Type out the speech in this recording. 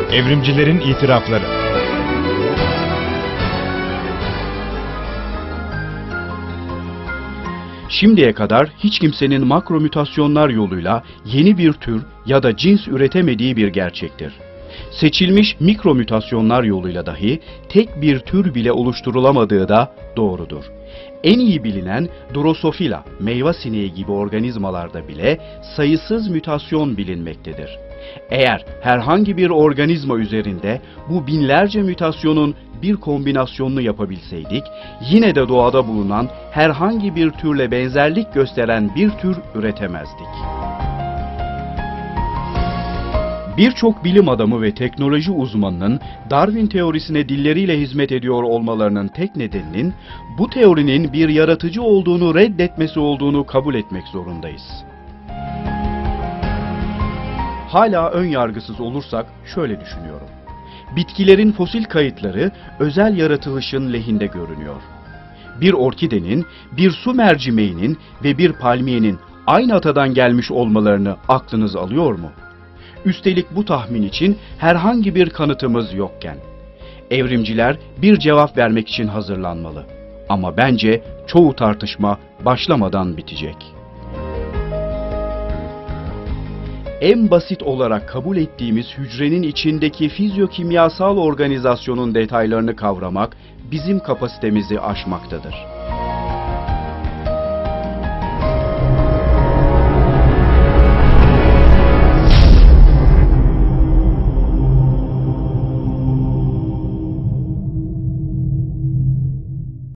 Evrimcilerin itirafları. Şimdiye kadar hiç kimsenin makro mütasyonlar yoluyla yeni bir tür ya da cins üretemediği bir gerçektir. Seçilmiş mikro mütasyonlar yoluyla dahi tek bir tür bile oluşturulamadığı da doğrudur. En iyi bilinen Drosophila, meyve sineği gibi organizmalarda bile sayısız mütasyon bilinmektedir. Eğer herhangi bir organizma üzerinde bu binlerce mütasyonun bir kombinasyonunu yapabilseydik, yine de doğada bulunan herhangi bir türle benzerlik gösteren bir tür üretemezdik. Birçok bilim adamı ve teknoloji uzmanının Darwin teorisine dilleriyle hizmet ediyor olmalarının tek nedeninin bu teorinin bir yaratıcı olduğunu reddetmesi olduğunu kabul etmek zorundayız. Hala ön yargısız olursak şöyle düşünüyorum. Bitkilerin fosil kayıtları özel yaratılışın lehinde görünüyor. Bir orkidenin, bir su mercimeğinin ve bir palmiyenin aynı atadan gelmiş olmalarını aklınız alıyor mu? Üstelik bu tahmin için herhangi bir kanıtımız yokken. Evrimciler bir cevap vermek için hazırlanmalı. Ama bence çoğu tartışma başlamadan bitecek. En basit olarak kabul ettiğimiz hücrenin içindeki fizyokimyasal organizasyonun detaylarını kavramak bizim kapasitemizi aşmaktadır.